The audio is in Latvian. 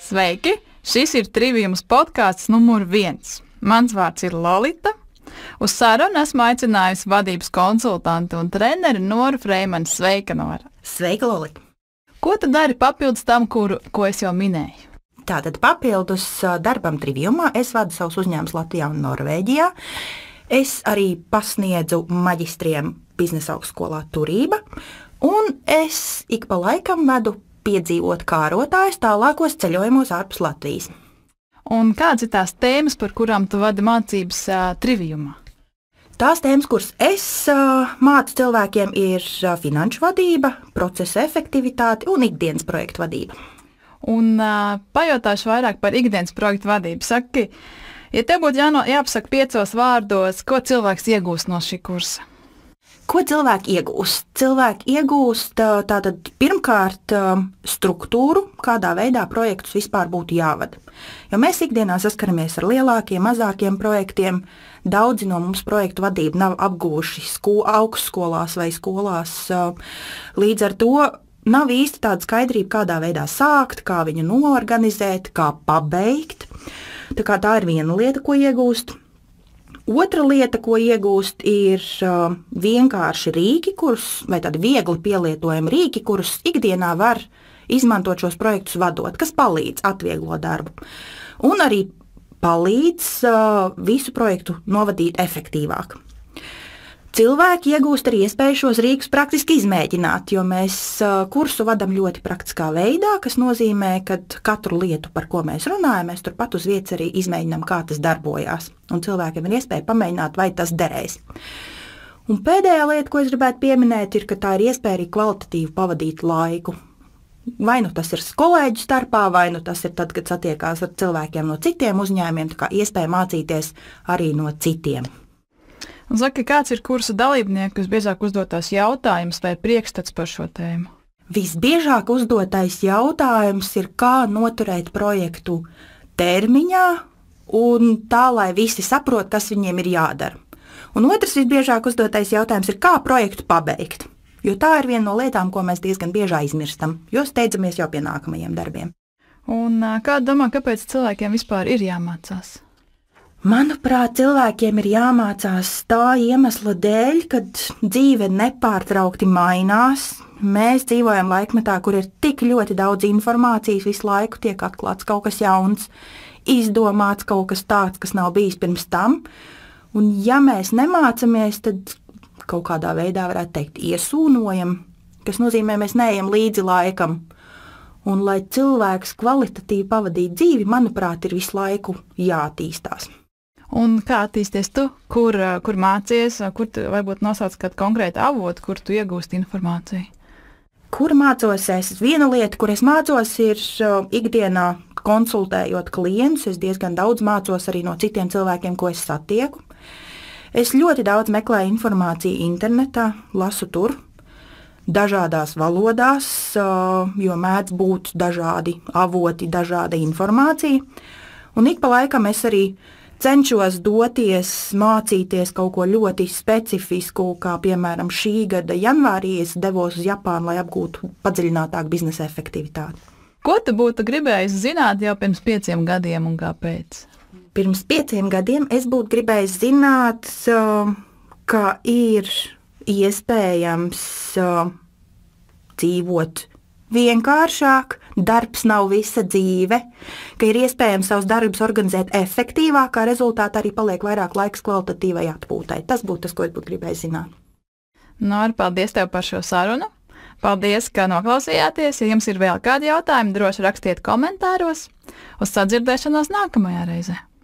Sveiki! Šis ir Triviums podkāsts numur 1. Mans vārds ir Lolita. Uz sarunu esmu aicinājusi vadības konsultantu un treneri Noru Freimanu. Sveika, Nora! Sveika, Lolita! Ko tu dari papildus tam, ko es jau minēju? Tātad papildus darbam Triviumā es vadu savus uzņēmumus Latvijā un Norvēģijā. Es arī pasniedzu maģistriem biznesa augstskolā Turība, un es ik pa laikam vedu piedzīvot kārotājus tālākos ceļojumos ārpus Latvijas. Un kādas ir tās tēmas, par kurām tu vadi mācības Triviumā? Tās tēmas, kuras es mācu cilvēkiem, ir finanšu vadība, procesa efektivitāte un ikdienas projektu vadība. Un pajautāšu vairāk par ikdienas projektu vadību. Saki, ja tev būtu jāpasaka 5 vārdos, ko cilvēks iegūst no šī kursa? Ko cilvēki iegūst? Cilvēki iegūst tātad pirmkārt struktūru, kādā veidā projektus vispār būtu jāvada. Jo mēs ikdienā saskaramies ar lielākiem, mazākiem projektiem. Daudzi no mums projektu vadību nav apguvuši augstskolās vai skolās. Līdz ar to nav īsti tāda skaidrība, kādā veidā sākt, kā viņu noorganizēt, kā pabeigt. Tā ir viena lieta, ko iegūst. Otra lieta, ko iegūst, ir vienkārši rīki, vai tādi viegli pielietojami rīki, kurus ikdienā var izmantot šos projektus vadot, kas palīdz atvieglot darbu. Un arī palīdz visu projektu novadīt efektīvāk. Cilvēki iegūst arī iespēju šos rīkus praktiski izmēģināt, jo mēs kursu vadam ļoti praktiskā veidā, kas nozīmē, ka katru lietu, par ko mēs runājam, mēs turpat uz vietas arī izmēģinām, kā tas darbojās. Un cilvēkiem ir iespēja pamēģināt, vai tas derēs. Un pēdējā lieta, ko es gribētu pieminēt, ir, ka tā ir iespēja arī kvalitatīvi pavadīt laiku. Vai nu tas ir kolēģu starpā, vai nu tas ir tad, kad satiekās ar cilvēkiem no citiem uzņēmumiem, tā kā iespēja mācīties arī no citiem. Un saki, kāds ir kursa dalībnieku visbiežāk uzdotās jautājums vai priekšstats par šo tēmu? Visbiežāk uzdotais jautājums ir, kā noturēt projektu termiņā un tā, lai visi saprot, kas viņiem ir jādara. Un otrs visbiežāk uzdotais jautājums ir, kā projektu pabeigt. Jo tā ir viena no lietām, ko mēs diezgan bieži aizmirstam, jo steidzamies jau pie nākamajiem darbiem. Un kā domā, kāpēc cilvēkiem vispār ir jāmācās? Manuprāt, cilvēkiem ir jāmācās tā iemesla dēļ, kad dzīve nepārtraukti mainās. Mēs dzīvojam laikmetā, kur ir tik ļoti daudz informācijas, visu laiku tiek atklāts kaut kas jauns, izdomāts kaut kas tāds, kas nav bijis pirms tam. Un ja mēs nemācamies, tad kaut kādā veidā varētu teikt iesūnojam, kas nozīmē, mēs neejam līdzi laikam. Un lai cilvēks kvalitatīvi pavadītu dzīvi, manuprāt, ir visu laiku jāattīstās. Un kā attīsties tu? Kur mācies? Kur tu varbūt nosauc kādu konkrētu avotu, kur tu iegūsti informāciju? Kur mācos es? Viena lieta, kur es mācos, ir ikdienā konsultējot klientus. Es diezgan daudz mācos arī no citiem cilvēkiem, ko es satieku. Es ļoti daudz meklēju informāciju internetā, lasu tur, dažādās valodās, jo mēdz būt dažādi avoti, dažāda informācija. Un ik pa laikam es arī cenšos doties, mācīties kaut ko ļoti specifisku, kā piemēram šī gada janvārī es devos uz Japānu, lai apgūtu padziļinātāku biznesa efektivitāti. Ko tu būtu gribējis zināt jau pirms 5 gadiem un kāpēc? Pirms 5 gadiem es būtu gribējis zināt, ka ir iespējams dzīvot vienkāršāk, darbs nav visa dzīve, ka ir iespējams savus darbus organizēt efektīvāk, kā rezultātā arī paliek vairāk laiks kvalitatīvai atpūtai. Tas būtu tas, ko es būtu gribējis zināt. Nora, paldies tev par šo sarunu. Paldies, ka noklausījāties. Ja jums ir vēl kādi jautājumi, droši rakstiet komentāros. Uz sadzirdēšanos nākamajā reizē.